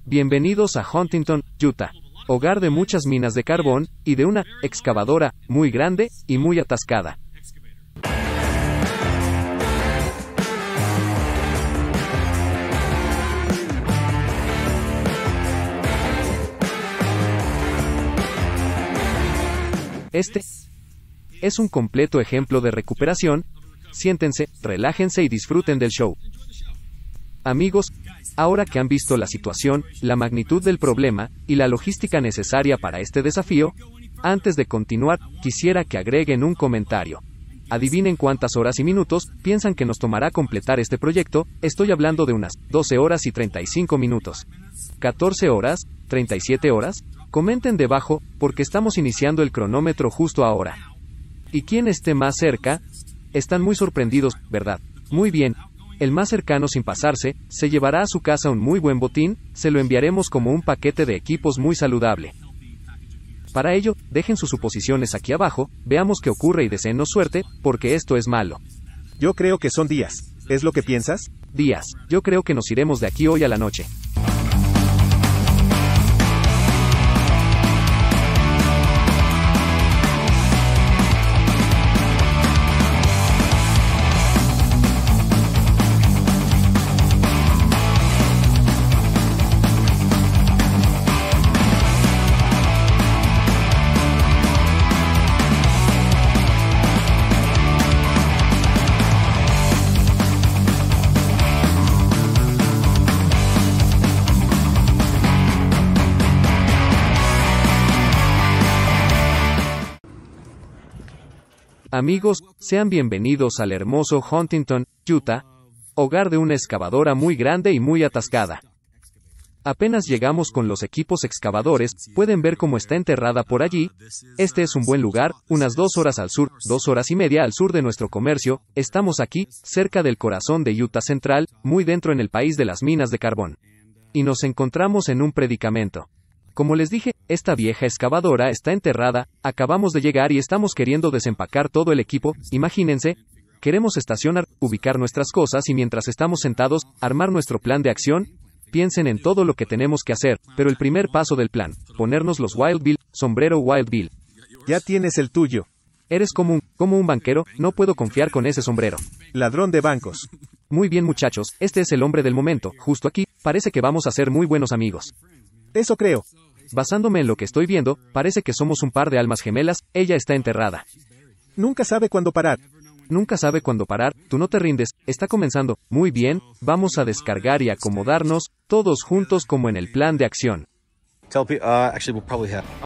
Bienvenidos a Huntington, Utah, hogar de muchas minas de carbón y de una excavadora muy grande y muy atascada. Este es un completo ejemplo de recuperación. Siéntense, relájense y disfruten del show. Amigos, ahora que han visto la situación, la magnitud del problema y la logística necesaria para este desafío, antes de continuar, quisiera que agreguen un comentario. Adivinen cuántas horas y minutos piensan que nos tomará completar este proyecto. Estoy hablando de unas 12 horas y 35 minutos. 14 horas, 37 horas. Comenten debajo, porque estamos iniciando el cronómetro justo ahora. Y quien esté más cerca, están muy sorprendidos, ¿verdad? Muy bien. El más cercano sin pasarse, se llevará a su casa un muy buen botín, se lo enviaremos como un paquete de equipos muy saludable. Para ello, dejen sus suposiciones aquí abajo, veamos qué ocurre y deseennos suerte, porque esto es malo. Yo creo que son días. ¿Es lo que piensas? Días, yo creo que nos iremos de aquí hoy a la noche. Amigos, sean bienvenidos al hermoso Huntington, Utah, hogar de una excavadora muy grande y muy atascada. Apenas llegamos con los equipos excavadores, pueden ver cómo está enterrada por allí. Este es un buen lugar, unas 2 horas al sur, 2 horas y media al sur de nuestro comercio. Estamos aquí, cerca del corazón de Utah Central, muy dentro en el país de las minas de carbón. Y nos encontramos en un predicamento. Como les dije, esta vieja excavadora está enterrada, acabamos de llegar y estamos queriendo desempacar todo el equipo. Imagínense, queremos estacionar, ubicar nuestras cosas y mientras estamos sentados, armar nuestro plan de acción. Piensen en todo lo que tenemos que hacer, pero el primer paso del plan, ponernos los Wild Bill, sombrero Wild Bill. Ya tienes el tuyo. Eres como un banquero, no puedo confiar con ese sombrero. Ladrón de bancos. Muy bien muchachos, este es el hombre del momento, justo aquí, parece que vamos a ser muy buenos amigos. Eso creo. Basándome en lo que estoy viendo, parece que somos un par de almas gemelas, ella está enterrada. Nunca sabe cuándo parar. Nunca sabe cuándo parar, tú no te rindes, está comenzando. Muy bien, vamos a descargar y acomodarnos, todos juntos como en el plan de acción.